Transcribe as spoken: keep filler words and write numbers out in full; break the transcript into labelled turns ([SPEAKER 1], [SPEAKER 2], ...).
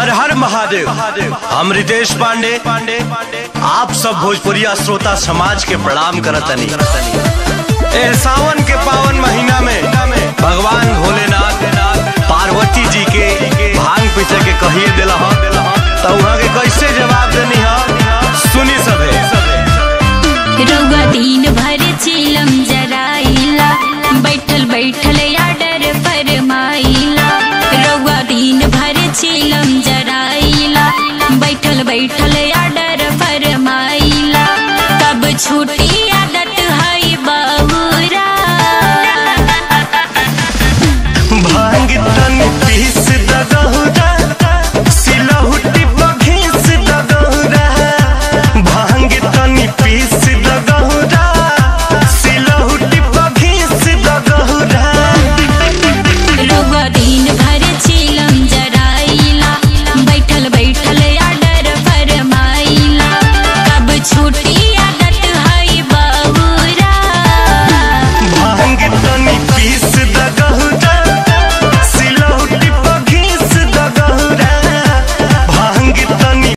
[SPEAKER 1] हर हर महादेव। हम रितेश पांडे आप सब भोजपुरिया श्रोता समाज के प्रणाम करतनी। ए सावन के पावन महीना में भगवान भोलेनाथ पार्वती जी के भांग पीछे के कहिए दिला तो वहाँ के कैसे जवाब देनी है सुनी सबे।
[SPEAKER 2] रउआ दिन भर चिलम